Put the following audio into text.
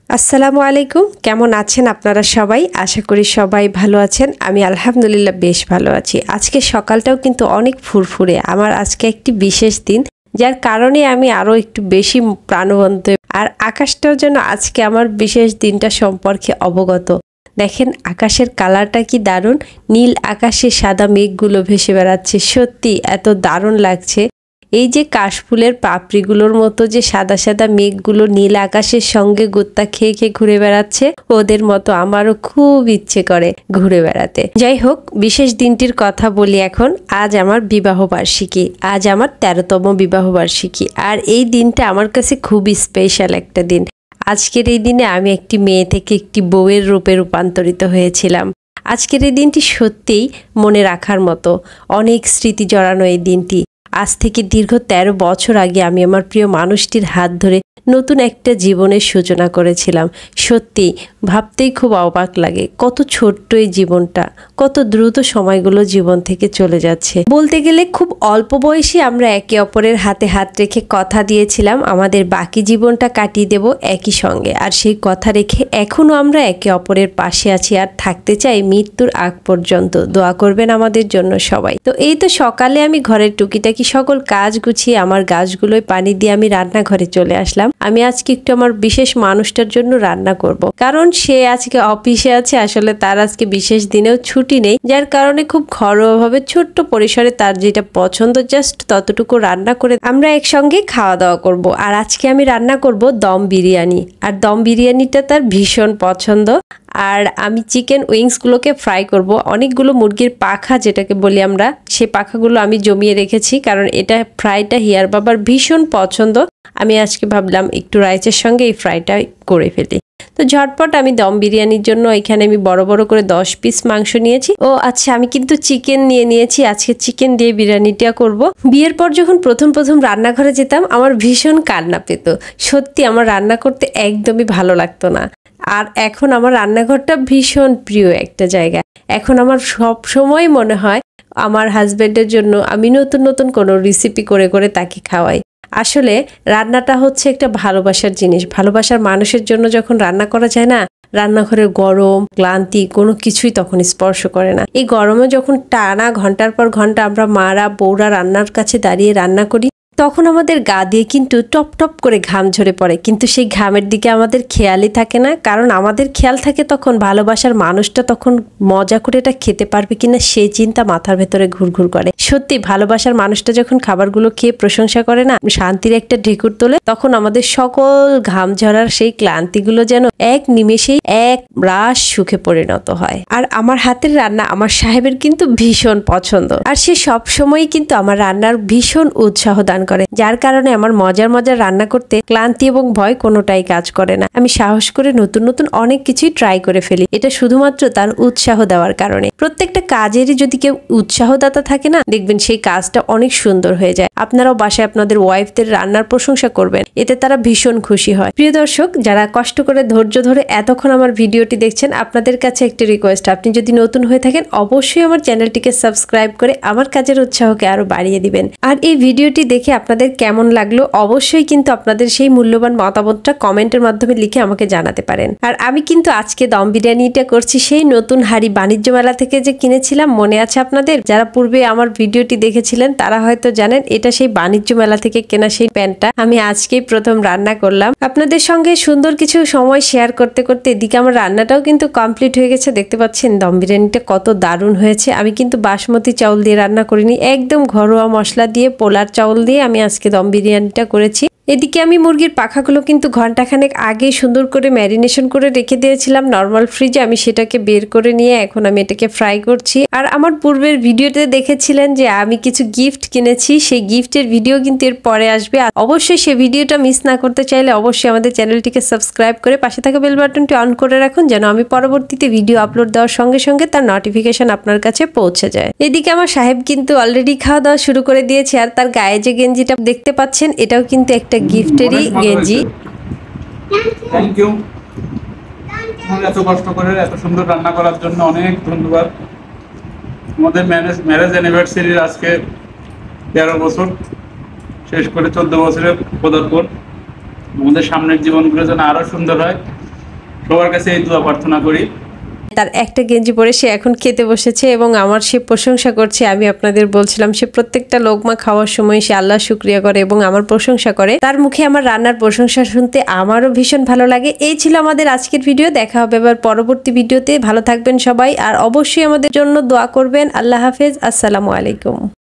আসসালামু আলাইকুম। কেমন আছেন আপনারা সবাই? আশা করি সবাই ভালো আছেন। আমি আলহামদুলিল্লাহ বেশ ভালো আছি। আজকে সকালটাও কিন্তু অনেক ফুরফুরে। আমার আজকে একটি বিশেষ দিন, যার কারণে আমি আরো একটু বেশি প্রাণবন্ত। আর আকাশটাও যেন আজকে আমার বিশেষ দিনটা সম্পর্কে অবগত। দেখেন আকাশের কালারটা কি দারুণ, নীল আকাশে সাদা মেঘগুলো ভেসে বেড়াচ্ছে। সত্যি এত দারুণ লাগছে। এই যে কাশফুলের পাপড়িগুলোর মতো যে সাদা সাদা মেঘগুলো নীল আকাশের সঙ্গে গোত্তা খেয়ে খেয়ে ঘুরে বেড়াচ্ছে, ওদের মতো আমারও খুব ইচ্ছে করে ঘুরে বেড়াতে। যাই হোক, বিশেষ দিনটির কথা বলি এখন। আজ আমার বিবাহ বার্ষিকী। আজ আমার 13তম বিবাহ বার্ষিকী। আর এই দিনটা আমার কাছে খুবই স্পেশাল একটা দিন। আজকের এই দিনে আমি একটি মেয়ে থেকে একটি বউয়ের রূপে রূপান্তরিত হয়েছিলাম। আজকের এই দিনটি সত্যিই মনে রাখার মতো। অনেক স্মৃতি জড়ানো এই দিনটি। আজ থেকে দীর্ঘ 13 বছর আগে আমি আমার প্রিয় মানুষটির হাত ধরে নতুন একটা জীবনের সূচনা করেছিলাম। সত্যি ভাবতেই খুব অবাক লাগে, কত ছোট্ট এই জীবনটা, কত দ্রুত সময়গুলো জীবন থেকে চলে যাচ্ছে। বলতে গেলে খুব অল্প বয়সে আমরা একে অপরের হাতে হাত রেখে কথা দিয়েছিলাম আমাদের বাকি জীবনটা কাটিয়ে দেব একই সঙ্গে। আর সেই কথা রেখে এখনো আমরা একে অপরের পাশে আছি আর থাকতে চাই মৃত্যুর আগ পর্যন্ত। দোয়া করবেন আমাদের জন্য সবাই। তো এই তো সকালে আমি ঘরের টুকিটাকি সকল কাজ গুছিয়ে আমার গাছগুলোয় পানি দিয়ে আমি রান্নাঘরে চলে আসলাম। আমি আজকে একটু আমার বিশেষ মানুষটার জন্য রান্না করব, কারণ সে আজকে অফিসে আছে। আসলে তার আজকে বিশেষ দিনেও ছুটি নেই, যার কারণে খুব ঘরোয়াভাবে ছোট্ট পরিসরে তার যেটা পছন্দ জাস্ট ততটুকু রান্না করে আমরা একসঙ্গে খাওয়া দাওয়া করব। আর আজকে আমি রান্না করব দম বিরিয়ানি। আর দম বিরিয়ানিটা তার ভীষণ পছন্দ। আর আমি চিকেন উইংসগুলোকে ফ্রাই করব। অনেকগুলো মুরগির পাখা যেটাকে বলি আমরা, সে পাখাগুলো আমি জমিয়ে রেখেছি, কারণ এটা ফ্রাইটা হিয়ার বাবার ভীষণ পছন্দ। আমি আজকে ভাবলাম একটু রাইসের সঙ্গে এই ফ্রাইটা করে ফেলি। তো ঝটপট আমি দম বিরিয়ানির জন্য এখানে আমি বড় বড় করে 10 পিস মাংস নিয়েছি। ও আচ্ছা, আমি কিন্তু চিকেন নিয়ে নিয়েছি। আজকে চিকেন দিয়ে বিরিয়ানিটা করব। বিয়ের পর যখন প্রথম রান্নাঘরে যেতাম, আমার ভীষণ কান্না পেত। সত্যি আমার রান্না করতে একদমই ভালো লাগতো না। আর এখন আমার রান্নাঘরটা ভীষণ প্রিয় একটা জায়গা। এখন আমার সব সময় মনে হয় আমার হাজবেন্ডের জন্য আমি নতুন নতুন কোনো রেসিপি করে করে তাকে খাওয়াই। আসলে রান্নাটা হচ্ছে একটা ভালোবাসার জিনিস। ভালোবাসার মানুষের জন্য যখন রান্না করা যায় না, রান্নাঘরের গরম ক্লান্তি কোনো কিছুই তখন স্পর্শ করে না। এই গরমে যখন টানা ঘন্টার পর ঘন্টা আমরা মারা বউরা রান্নার কাছে দাঁড়িয়ে রান্না করি, তখন আমাদের গা দিয়ে কিন্তু টপ টপ করে ঘাম ঝরে পড়ে, কিন্তু সেই ঘামের দিকে আমাদের খেয়ালই থাকে না। কারণ আমাদের খেয়াল থাকে তখন ভালোবাসার মানুষটা তখন মজা করে এটা খেতে পারবে কিনা সেই চিন্তা মাথার ভেতরে ঘুরঘুর করে। সত্যি ভালোবাসার মানুষটা যখন খাবারগুলো খেয়ে প্রশংসা করে না, শান্তির একটা ঢেকুর তোলে, তখন আমাদের সকল ঘাম ঝরার সেই ক্লান্তিগুলো যেন এক নিমেষেই এক রাস সুখে পরিণত হয়। আর আমার হাতের রান্না আমার সাহেবের কিন্তু ভীষণ পছন্দ। আর সে সব সময়ই কিন্তু আমার রান্নার ভীষণ উৎসাহ দান করে, যার কারণে আমার মজার মজার রান্না করতে ক্লান্তি এবং ভয় কোনোটাই কাজ করে না। আমি সাহস করে নতুন নতুন অনেক কিছুই ট্রাই করে ফেলি। এটা শুধুমাত্র তার উৎসাহ দেওয়ার কারণে। প্রত্যেকটা কাজেরই যদি কেউ উৎসাহদাতা থাকে না, দেখবেন সেই কাজটা অনেক সুন্দর হয়ে যায়। আপনারাও বাসায় আপনাদের ওয়াইফদের রান্নার প্রশংসা করবেন, এতে তারা ভীষণ খুশি হয়। প্রিয় দর্শক, যারা কষ্ট করে ধৈর্য ধরে এতক্ষণ আমার ভিডিওটি দেখছেন, আপনাদের কাছে একটি রিকোয়েস্ট, আপনি যদি নতুন হয়ে থাকেন অবশ্যই আমার চ্যানেলটিকে সাবস্ক্রাইব করে আমার কাজের উৎসাহকে আরো বাড়িয়ে দিবেন। আর এই ভিডিওটি দেখে আপনাদের কেমন লাগলো অবশ্যই কিন্তু আপনাদের সেই মূল্যবান মতামতটা কমেন্টের মাধ্যমে লিখে আমাকে জানাতে পারেন। আর আমি কিন্তু আজকে দম বিরিয়ানিটা করছি সেই নতুন হাড়ি বাণিজ্য মেলা থেকে যে কিনেছিলাম, মনে আছে আপনাদের? যারা পূর্বে আমার ভিডিওটি দেখেছিলেন তারা হয়তো জানেন এটা সেই বাণিজ্য মেলা থেকে কেনা সেই প্যানটা আমি আজকেই প্রথম রান্না করলাম। আপনাদের সঙ্গে সুন্দর কিছু সময় শেয়ার করতে করতে এদিকে আমার রান্নাটাও কিন্তু কমপ্লিট হয়ে গেছে। দেখতে পাচ্ছেন দম বিরিয়ানিটা কত দারুণ হয়েছে। আমি কিন্তু বাসমতি চাউল দিয়ে রান্না করিনি, একদম ঘরোয়া মশলা দিয়ে পোলার চাউল দিয়ে আমি আজকে দম বিরিয়ানিটা করেছি। এদিকে আমি মুরগির পাখাগুলো কিন্তু ঘন্টাখানেক আগে সুন্দর করে ম্যারিনেশন করে রেখে দিয়েছিলাম নর্মাল ফ্রিজে। আমি সেটাকে বের করে নিয়ে এখন আমি এটাকে ফ্রাই করছি। আর আমার পূর্বের ভিডিওতে দেখেছিলেন যে আমি কিছু গিফট কিনেছি, সেই গিফটের ভিডিও কিন্তু এর পরে আসবে। আর অবশ্যই সেই ভিডিওটা মিস না করতে চাইলে অবশ্যই আমাদের চ্যানেলটিকে সাবস্ক্রাইব করে পাশে থাকা বেল বাটনটি অন করে রাখুন, যেন আমি পরবর্তীতে ভিডিও আপলোড দেওয়ার সঙ্গে সঙ্গে তার নোটিফিকেশন আপনার কাছে পৌঁছে যায়। এদিকে আমার সাহেব কিন্তু অলরেডি খাওয়া দাওয়া শুরু করে দিয়েছে। আর তার গায়ে যে গেঞ্জিটা দেখতে পাচ্ছেন, এটাও কিন্তু একটা গিফটেরই গেঞ্জি। Thank you. এত কষ্ট করে এত সুন্দর রান্না করার জন্য অনেক ধন্যবাদ। আমাদের ম্যারেজ অ্যানিভার্সারির আজকে 13 বছর শেষ করে 14 বছরে পদার্পণ। আমাদের সামনের জীবনগুলো যেন আরো সুন্দর হয় সবার কাছে এই দোয়া প্রার্থনা করি। তার একটা গেঞ্জি পরে সে এখন খেতে বসেছে এবং আমার সে প্রশংসা করছে। আমি আপনাদের বলছিলাম সে প্রত্যেকটা লোকমা খাওয়ার সময় সে আল্লাহ শুকরিয়া করে এবং আমার প্রশংসা করে। তার মুখে আমার রান্নার প্রশংসা শুনতে আমারও ভীষণ ভালো লাগে। এই ছিল আমাদের আজকের ভিডিও। দেখা হবে এবার পরবর্তী ভিডিওতে। ভালো থাকবেন সবাই আর অবশ্যই আমাদের জন্য দোয়া করবেন। আল্লাহ হাফেজ। আসসালামু আলাইকুম।